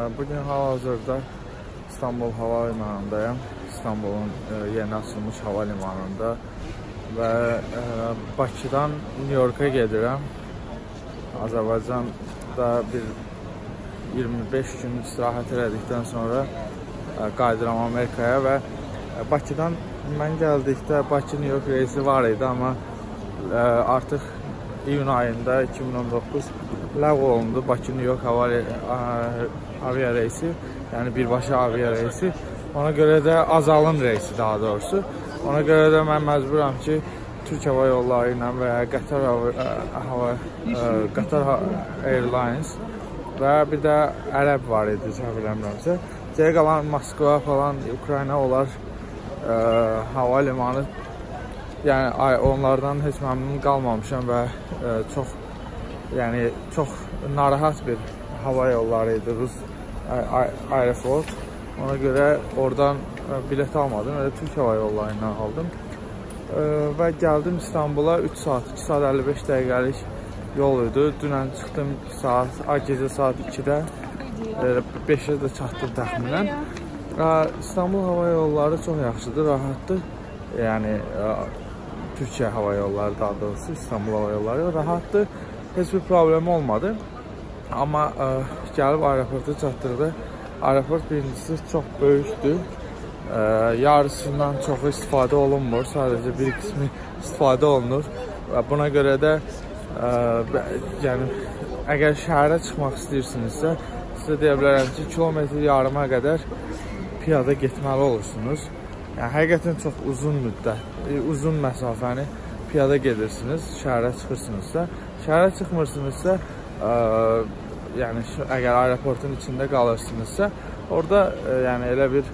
Bugün hal-hazırda İstanbul Hava Limanındayım. İstanbul'un yeni açılmış hava limanında ve Bakıdan New York'a gedirəm. Azərbaycanda bir 25 gün istirahət elədikdən sonra qayıdıram Amerikaya ve Bakıdan mən gəldikdə Bakı New York reysi var idi, amma artıq iyun ayında 2019 ləğv olundu Bakı New York avia reysi, yəni birbaşa avia reysi. Ona görə də azalın reysi daha doğrusu. Ona görə də mən məcburam ki, Türk Hava Yolları ilə və ya Qatar Airlines və bir də Ərəb var idi, səhv eləmirəmsə. Geri qalan Moskva falan, Ukrayna olar hava limanı. Yəni onlardan heç məmnun qalmamışam və çox narahat bir hava yolları idi Rus Aeroflot. Ona görə oradan bilet almadım, elə Türk Hava Yolları ilə aldım. Və gəldim İstanbula 3 saat, 2 saat 55 dəqiqəlik yol idi. Dünən çıxdım gecə saat 2-də, 5-ə də çatdım təxminən. İstanbul Hava Yolları çox yaxşıdır, rahatdır. Yəni Türkiyə Hava Yolları daha doğrusu, İstanbul Hava Yolları rahatdır. Heç bir problem olmadı. Amma gəlib aeroporta çatdırdı. Aeroport birincisi çox böyükdür. Yarısından çoxu istifadə olunmur. Sadəcə bir qismi istifadə olunur. Və buna görə də yəni, əgər şəhərə çıxmaq istəyirsinizsə, sizə deyə bilərəm ki, kilometr yarıma qədər piyada getməli olursunuz. Yəni, həqiqətən çox uzun məsafəni piyada gedirsiniz, şəhərə çıxırsınızsa. Şəhərə çıxmırsınızsa, yəni əgər aeroportun içində qalırsınızsa, orada yəni elə bir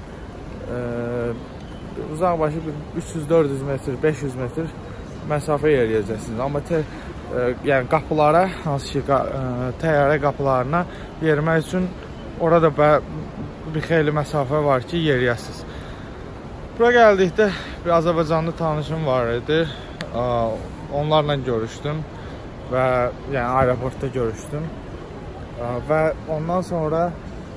uzaqbaşı 300-400 metr, 500 metr məsafə yeriyəcəksiniz. Amma yəni qapılara, hansı ki təyyarə qapılarına yerimək üçün orada bir xeyli məsafə var ki, yeriyəsiniz. Bura gəldikdə bir Azərbaycanlı tanışım var idi. Onlarla görüşdüm və yəni aeroportda görüşdüm. Və ondan sonra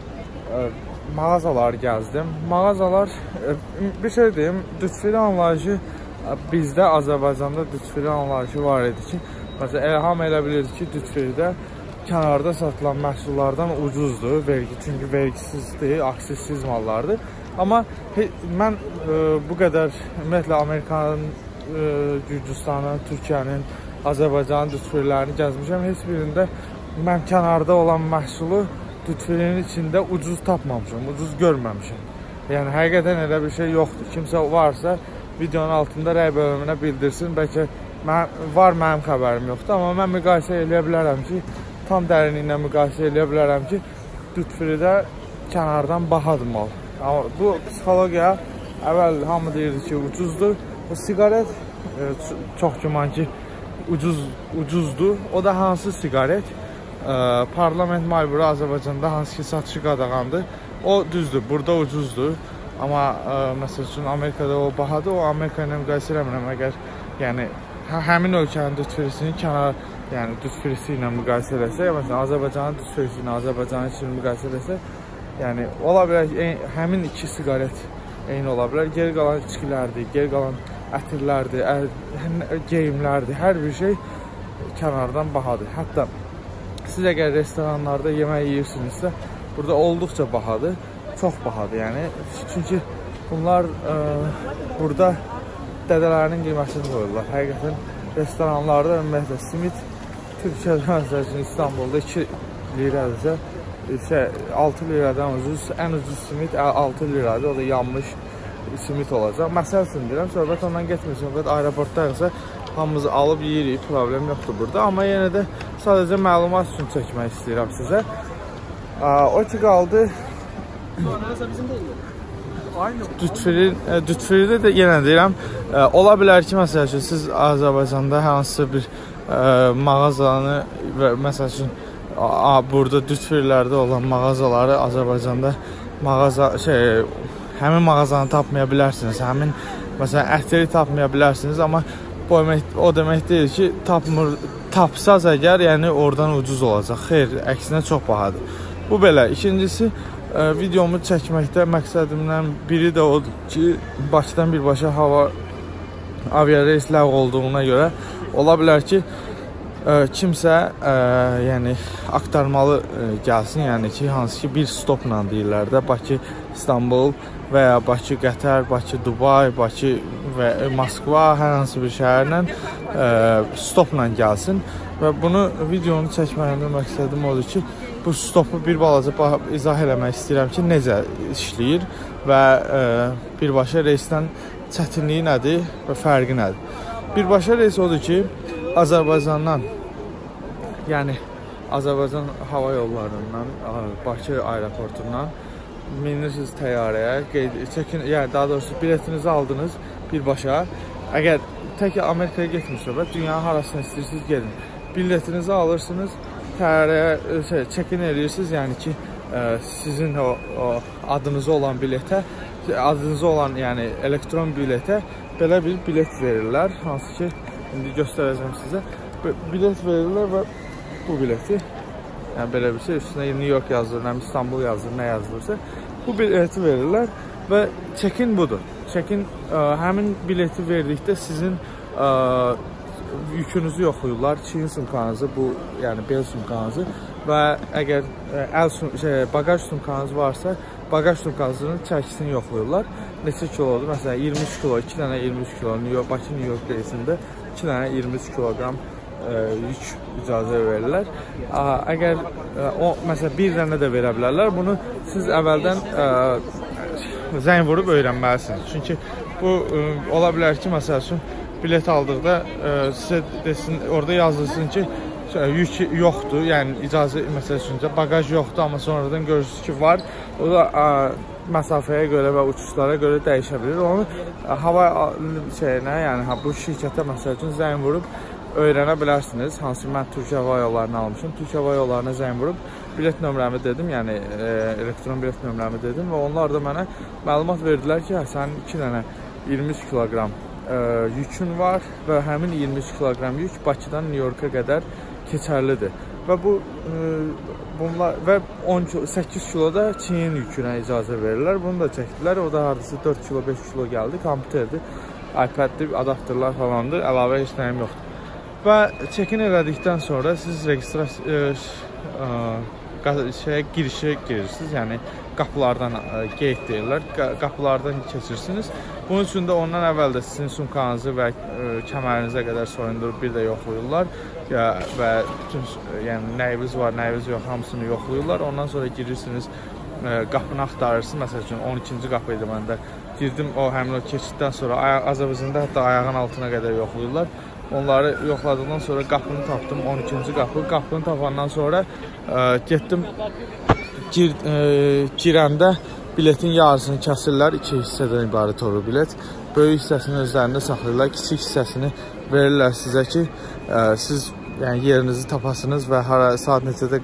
mağazalar gəzdim. Mağazalar, bir şey deyim, duty-free anlayışı bizdə Azərbaycanda duty-free anlayışı var idi ki, məsələn, hamı elə bilirdi ki, duty-freedə kənarda satılan məhsullardan ucuzdur, çünki vergisizdir, aksizsiz mallardır. Amma mən bu qədər ümumiyyətlə Amerikanın, Gürcüstanın, Türkiyənin, Azərbaycanın duty-freelerini gəzmişəm. Heç birində mən kənarda olan məhsulu duty-freenin içində ucuz tapmamışam, ucuz görməmişəm. Yəni, həqiqətən elə bir şey yoxdur. Kimsə varsa videonun altında rəy bölümünə bildirsin. Bəlkə var, mənim xəbərim yoxdur. Amma mən müqayisə eləyə bilərəm ki, tam dərinliklə müqayisə eləyə bilərəm ki, duty-freedə kənardan bahadır mal. Amma bu psixologiya əvvəl hamı deyirdi ki, ucuzdur. Bu siqaret çox güman ki, ucuzdur. O da hansı siqaret? Parlament Marlboro Azərbaycanda hansı ki satışı qadağandır. O düzdür, burada ucuzdur. Amma məsəl üçün Amerikada o bahadır. O Amerika ilə müqayisə eləmirəm. Əgər yəni həmin ölkənin duty-freesini yəni duty-freesi ilə müqayisə eləsək, məsələn Azərbaycanın duty-freesi ilə Azərbaycanın üçün müqayisə eləsək, yəni ola bilər həmin iki siqaret eyni ola bilər. Geri qalan içkilərdir, geri qalan ətirlərdir, geyimlərdir, hər bir şey kənardan bahadır. Hətta siz əgər restoranlarda yemək yeyirsinizsə, burada olduqca bahadır, çox bahadır. Yəni, çünki bunlar burada dədələrinin qiymətini qoyurlar. Həqiqətən restoranlarda ümumiyyətlə simit Türkiyədə məsəl üçün İstanbulda 2 lirədirsə, 6 liradan ucuz, ən ucuz simit 6 liradır, o da yanmış simit olacaq. Məsəl üçün deyirəm, söhbət ondan getmir, söhbət aeroportdaysa hamımız alıb yeyirik, problem yoxdur burada. Amma yenə də sadəcə məlumat üçün çəkmək istəyirəm sizə. O ki qaldı, duty-free'də də yenə deyirəm, ola bilər ki, məsəl üçün siz Azərbaycanda hansısa bir mağazanı və məsəl üçün burada duty-free'lərdə olan mağazaları Azərbaycanda həmin mağazanı tapmaya bilərsiniz, həmin məsələn ətiri tapmaya bilərsiniz, amma o demək deyil ki, tapsaz əgər, yəni oradan ucuz olacaq. Xeyr, əksinə çox bahadır. Bu belə. İkincisi, videomu çəkməkdə məqsədimdən biri də odur ki, Bakıdan birbaşa hava aviareys ləğv olduğuna görə ola bilər ki, kimsə yəni aktarmalı gəlsin, yəni ki, hansı ki bir stopla deyirlər də, Bakı, İstanbul və ya Bakı, Qətər, Bakı, Dubay, Bakı və Moskva, hər hansı bir şəhərlə stopla gəlsin. Və bunu videonu çəkməyimdə məqsədim odur ki, bu stopu bir balaca izah eləmək istəyirəm ki, necə işləyir və birbaşa reysdən çətinliyi nədir və fərqi nədir. Birbaşa reys odur ki, Azərbaycandan, yəni Azərbaycan hava yollarından, Bakı aeroportundan minirsiniz təyyarəyə, yəni daha doğrusu biletinizi aldınız birbaşa. Əgər tək Amerikaya getmişsə və dünyanın harasını istəyirsiniz gedin. Biletinizi alırsınız, təyyarəyə check-in edirsiniz, yəni ki, sizin o adınıza olan biletə, adınıza olan yəni elektron biletə belə bir bilet verirlər, hansı ki, indi göstərəcəm sizə. Bilet verirlər və bu bileti, yəni belə bir şey, üstünə New York yazılır, nə İstanbul yazılır, nə yazılırsa, bu bileti verirlər və check-in budur. Check-in həmin bileti verdikdə sizin yükünüzü yoxlayırlar, çiyin sumkanızı, bu yəni bel sumkanızı və əgər bagaj sumkanız varsa, bagaj sumkanızın çəkisini yoxlayırlar. Neçə kilodur? Məsələn, 23 kilo, 2 dənə 23 kilo, Bakı New York reysində 2 dənə 23 kiloqram yük icazə verirlər. Əgər məsələn, bir dənə də verə bilərlər, bunu siz əvvəldən zəng vurub öyrənməlisiniz. Çünki bu ola bilər ki, məsəl üçün, bilet aldıqda sizə desin, orada yazılsın ki, yük yoxdur, yəni icazə, məsəl üçün, bagaj yoxdur, amma sonradan görürsünüz ki, var. O da məsafəyə görə və uçuşlara görə dəyişə bilir. Onu hava şeyinə, yəni bu şirkətə, məsəl üçün, zəng vurub öyrənə bilərsiniz. Hansı mən Türkiyə Hava Yollarını almışım. Türkiyə Hava Yollarına zəng vurub bilet nömrəmi dedim, yəni elektron bilet nömrəmi dedim və onlar da mənə məlumat verdilər ki, sənin 2 dənə 23 kiloqram yükün var və həmin 23 kiloqram yük Bakıdan New Yorka qədər keçərlidir. Və bu bunlar və 8 kilo da çiyin yükünə icazə verirlər. Bunu da çəkdilər. O da hardasa 4 kilo, 5 kilo gəldi. Kompüterdir, iPaddir, adapterlar falandır. Əlavə heç nəyim yoxdur. Və check-in elədikdən sonra siz girişə girirsiniz. Yəni qapılardan gate deyirlər. Qapılardan keçirsiniz. Bunun üçün də ondan əvvəl də sizin sumkanızı və kəmərinizə qədər soyundurub bir də yoxlayırlar və bütün yəni nəyiniz var, nəyiniz yox, hamısını yoxlayırlar. Ondan sonra girirsiniz, qapını axtarırsınız. Məsəl üçün 12-ci qapı idi məndə. Girdim o həmin o keçiddən sonra Azərbaycanda hətta ayağın altına qədər yoxlayırlar. Onları yoxladıqdan sonra qapını tapdım, 12-ci qapı. Qapını tapandan sonra getdim, girəndə biletin yarısını kəsirlər, 2 hissədən ibarət olur bilet. Böyük hissəsini özlərində saxlayırlar, kiçik hissəsini verirlər sizə ki, siz yəni, yerinizi tapasınız və saat neçədə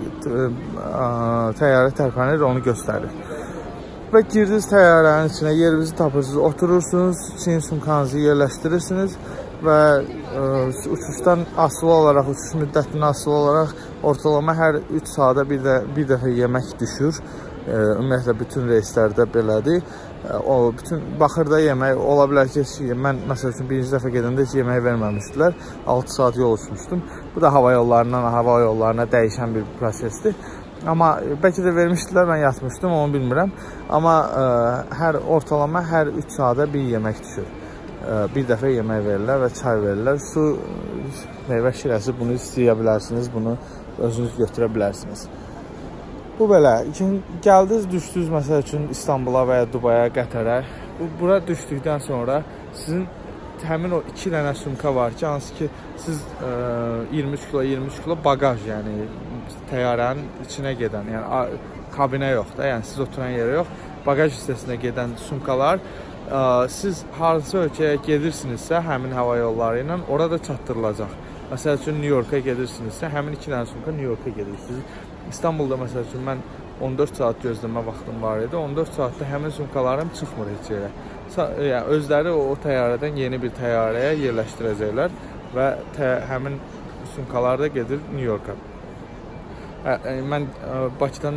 təyyarə tərpənir, onu göstərir. Və girdiniz təyyarənin içinə, yerinizi tapırsınız, oturursunuz, çiyin sumkanızı yerləşdirirsiniz və uçuşdan asılı olaraq, uçuş müddətindən asılı olaraq ortalama hər 3 saata bir dəfə yemək düşür. Ümumiyyətlə, bütün reyslərdə belədir. Bütün baxırda yemək, ola bilər ki, mən məsəl üçün birinci dəfə gedəndə heç yemək verməmişdilər. 6 saat yol uçmuşdum. Bu da hava yollarına dəyişən bir prosesdir. Amma bəlkə də vermişdilər, mən yatmışdım, onu bilmirəm. Amma ortalama hər 3 saata bir yemək düşür. Bir dəfə yemək verirlər və çay verirlər. Su, meyvə şirəsi, bunu istəyə bilərsiniz, bunu özünüz götürə bilərsiniz. Bu belə. Gəldiniz, düşdünüz məsəl üçün İstanbula və ya Dubaya, Qətərə. Bura düşdükdən sonra sizin həmin o 2 dənə sumka var ki, hansı ki siz 23 kilo bagaj, yəni təyyarənin içinə gedən, yəni kabinə yox da, yəni siz oturan yerə yox, bagaj hissəsinə gedən sumkalar. Siz hansı ölkəyə gedirsinizsə, həmin hava yolları ilə orada çatdırılacaq. Məsəl üçün New Yorka gedirsinizsə, həmin 2 dənə sumka New Yorka gedirsiniz. İstanbulda məsəl üçün mən 14 saat gözləmə vaxtım var idi. 14 saatda həmin sumkalarım çıxmır heç yerə. Yəni, özləri o təyyarədən yeni bir təyyarəyə yerləşdirəcəklər və həmin sumkalar da gedir New Yorka. Mən Bakıdan,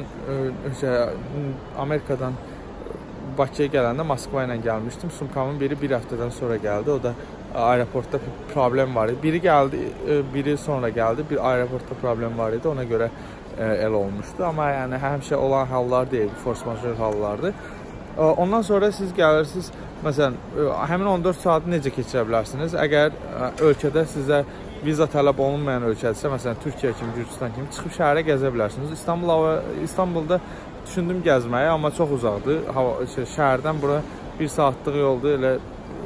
Amerikadan Bakıya gələndə Moskva ilə gəlmişdim. Sumkamın biri bir həftədən sonra gəldi. O da aeroportda problem var idi. Biri gəldi, biri sonra gəldi. Bir aeroportda problem var idi. Ona görə elə olmuşdu. Amma yəni həmişə olan hallar deyil, force majeure hallardır. Ondan sonra siz gəlirsiniz, məsələn, həmin 14 saatı necə keçirə bilərsiniz? Əgər ölkədə sizə viza tələb olunmayan ölkədirsə, məsələn, Türkiyə kimi, Gürcistan kimi çıxıb şəhərə gəzə bilərsiniz. İstanbulda düşündüm gəzməyi, amma çox uzaqdır. Şəhərdən bura 1 saatlıq yoldur, elə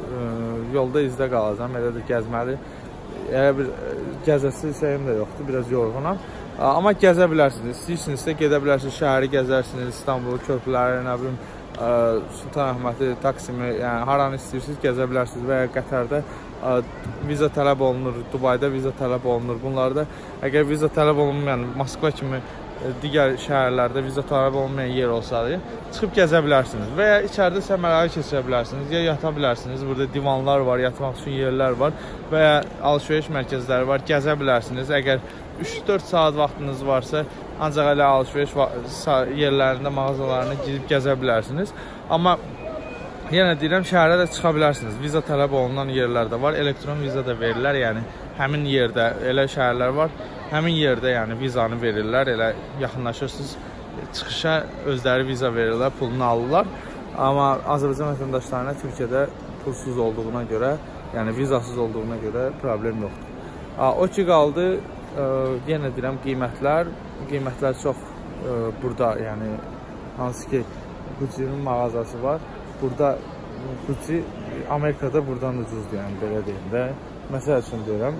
yolda izdə qalacam, elə də gəzməli. Elə bir gəzəsi şeyim də yoxdur, biraz yorğunam. Amma gəzə bilərsiniz, istəyirsinizsə gedə bilərsiniz, şəhəri gəzərsiniz, İstanbul köprüləri, nə bilim, Sultanahməti, Taksimi, yəni haranı istəyirsiniz gəzə bilərsiniz və ya Qətərdə viza tələb olunur, Dubayda viza tələb olunur. Bunlarda əgər viza tələb olunmayan, Moskva kimi digər şəhərlərdə viza tələb olunmayan yer olsaydı, çıxıb gəzə bilərsiniz və ya içəridə səmərəli keçirə bilərsiniz, ya yata bilərsiniz. Burada divanlar var, yatmaq üçün yerlər var və ya alış-veriş mərkəzləri var, gəzə bilərsiniz. Əgər 3-4 saat vaxtınız varsa, ancaq elə alış-veriş yerlərində, mağazalarına girib gəzə bilərsiniz. Amma yenə deyirəm, şəhərə də çıxa bilərsiniz. Viza tələb olunan yerlər də var, elektron viza da verirlər. Yəni həmin yerdə elə şəhərlər var, həmin yerdə yəni vizanı verirlər. Elə yaxınlaşırsınız, çıxışa özləri viza verirlər, pulunu alırlar. Amma Azərbaycan vətəndaşlarına Türkiyədə pulsuz olduğuna görə, yəni vizasız olduğuna görə problem yoxdur. O ki qaldı, yenə deyirəm, qiymətlər çox burada, yəni hansı ki Gucci-nin mağazası var. Burada Gucci Amerikada buradan ucuzdur, yəni belə deyim də. Məsəl üçün deyirəm,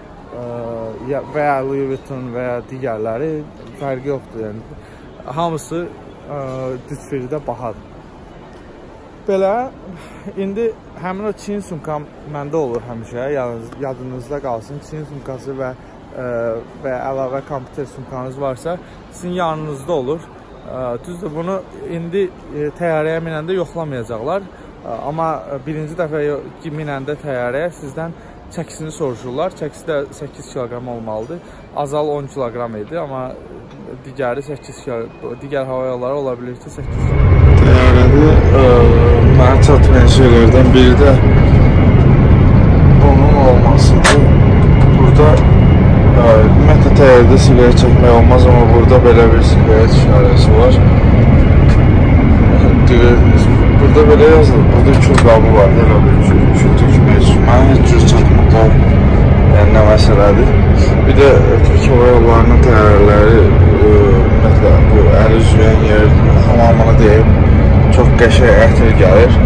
yəni və ya Louis Vuitton və ya digərləri fərqi yoxdur, yəni hamısı Duty-Free-də bahadır. Belə, indi həmin o Çin sumkam məndə olur həmişə, yadınızda qalsın. Çin sumkası və əlavə kompüter sumkanız varsa, sizin yanınızda olur. Düzdür, bunu indi təyyarəyə minəndə yoxlamayacaqlar. Amma birinci dəfə minəndə təyyarəyə sizdən çəkisini soruşurlar. Çəkisi də 8 kiloqram olmalıdır. Azal 10 kiloqram idi, amma digəri 8 kiloqram. Digər hava yolları ola bilir ki, 8 kiloqram. Təyyarədə mənə çatmayan şeylərdən biri də bunun olmasıdır. Burada ümumiyyətlə təyyarədə siqaret çəkmək olmaz, amma burada belə bir siqaret işarəsi var. Burada belə yazılır, burada kül qabı var, elə bir kül tökmək üçün. Mənə heç cür çatmaqlar, yəni nə məsələdir. Bir də Türkiyə Hava Yollarının təyyarələri, ümumiyyətlə bu əli üzvəyən yer hamamını deyib, çox qəşəng ətir gəlir.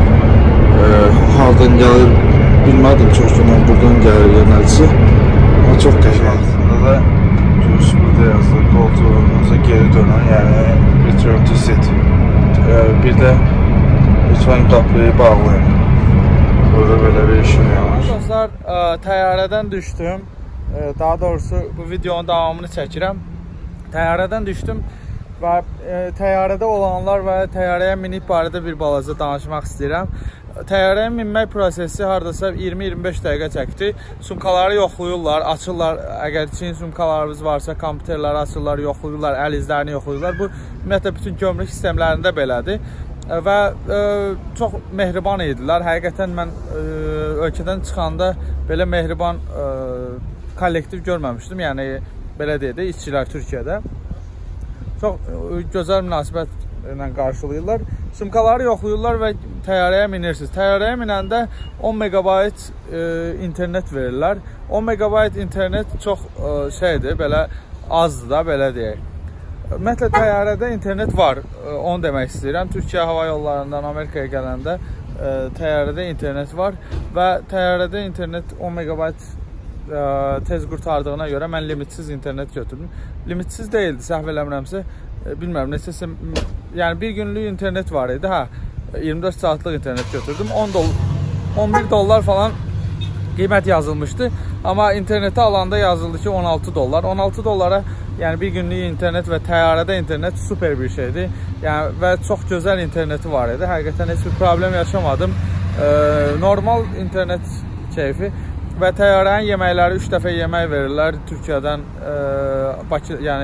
Hardan gəlir bilmədim, çox zaman buradan gəlir yönəlisi. Amma çox qəşəng. Aslında da görürsünüz, burada yazılır, koltuğunuza geri dönün, yəni return to seat. Bir də lütfen qapıyı bağlayın. Burada belə bir işim yanır. Dostlar, təyyarədən düşdüm. Daha doğrusu bu videonun davamını çəkirəm. Təyyarədən düşdüm və təyyarədə olanlar və təyyarəyə minib barədə bir balaca danışmaq istəyirəm. Təyyarəyə minmək prosesi hardasa 20-25 dəqiqə çəkdi. Sumkaları yoxlayırlar, açırlar. Əgər Çin sumkalarınız varsa, kompüterləri açırlar, yoxlayırlar, əl izlərini yoxlayırlar. Bu, ümumiyyətlə, bütün gömrük sistemlərində belədir. Və çox mehriban idilər. Həqiqətən mən ölkədən çıxanda belə mehriban kollektiv görməmişdim. Yəni, belə deyək də, işçilər Türkiyədə. Çox gözəl münasibətlə qarşılayırlar. Sumkaları yoxlayırlar və təyyarəyə minirsiniz. Təyyarəyə minəndə 10 megabayt internet verirlər. 10 megabayt internet çox şeydir, belə azdır da, belə deyək. Ümumiyyətlə, təyyarədə internet var, onu demək istəyirəm. Türkiyə hava yollarından Amerikaya gələndə təyyarədə internet var və təyyarədə internet 10 megabayt tez qurtardığına görə mən limitsiz internet götürdüm. Limitsiz deyildi, səhv eləmirəmsə, bilmirəm, neçəsə, yəni bir günlük internet var idi, 24 saatlıq internet götürdüm, 11 dollar falan qiymət yazılmışdı, amma interneti alanda yazıldı ki 16 dollar. 16 dollara, yəni bir günlük internet və təyyarədə internet super bir şeydir, yəni və çox gözəl interneti var idi, həqiqətən heç bir problem yaşamadım, normal internet keyfi. Və təyyarənin yeməkləri 3 dəfə yemək verirlər Türkiyədən, Bakı, yəni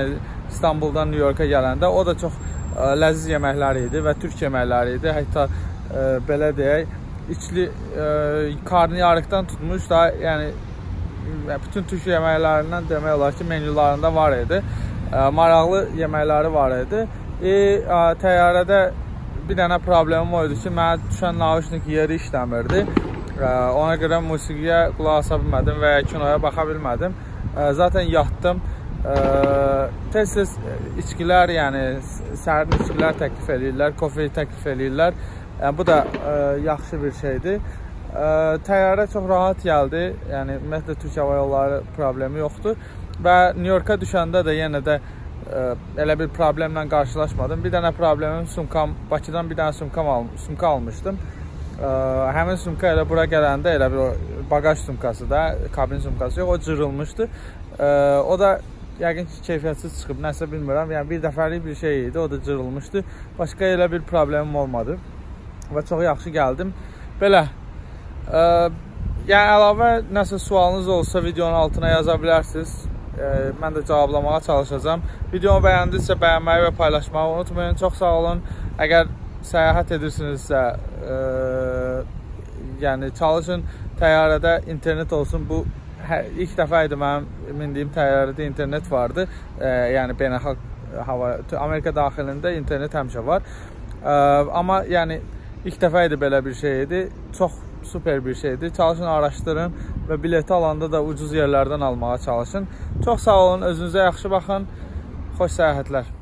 İstanbuldan New Yorka gələndə. O da çox ləziz yeməklər idi və türk yeməkləri idi. Hətta belə deyək, içli qarnı yarıqdan tutmuş da, yəni bütün türk yeməklərindən demək olar ki, menyularında var idi. Maraqlı yeməkləri var idi. Təyyarədə bir dənə problemim o idi ki, mənə düşən naushnik yeri işləmirdi. Ona görə musiqiyə qulaq asa bilmədim və ya kinoya baxa bilmədim. Zaten yatdım. Tez-tez içkilər, yəni sərin içkilər təklif edirlər, kofe təklif edirlər. Yəni, bu da yaxşı bir şeydir. Təyyarə çox rahat gəldi. Yəni, ümumiyyətlə, Türk Hava Yolları problemi yoxdur. Və New Yorka düşəndə də yenə də elə bir problemlə qarşılaşmadım. Bir dənə problemim sumkam, Bakıdan bir dənə sumka almışdım. Həmin sumka elə bura gələndə elə bir bagaj sumkası da, kabin sumkası yox, o cırılmışdı. O da yəqin ki, keyfiyyətsiz çıxıb, nəsə bilmirəm. Yəni, bir dəfəlik bir şey idi, o da cırılmışdı. Başqa elə bir problemim olmadı və çox yaxşı gəldim. Belə, yəni əlavə nəsə sualınız olsa videonun altına yaza bilərsiniz. Mən də cavablamağa çalışacağım. Videomu bəyəndinizsə bəyənməyi və paylaşmağı unutmayın. Çox sağ olun. Əgər səyahət edirsinizsə, yəni çalışın təyyarədə internet olsun. Bu ilk dəfə idi mənim mindiyim təyyarədə internet vardı. Yəni beynəlxalq Amerika daxilində internet həmişə var. Amma yəni ilk dəfə idi belə bir şey idi. Çox super bir şeydir. Çalışın, araşdırın və bileti alanda da ucuz yerlərdən almağa çalışın. Çox sağ olun, özünüzə yaxşı baxın. Xoş səyahətlər.